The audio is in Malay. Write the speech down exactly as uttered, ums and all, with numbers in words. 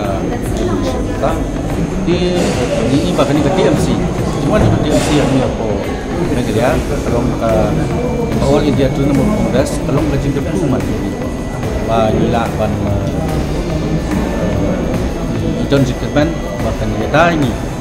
ka Indonesia di di iba kan di M C cuma di D M C yang ni apa Meghalaya kalau ka All India Tournament Congress kalau ka jingga puman ba nila ban idon jikman ba kan ni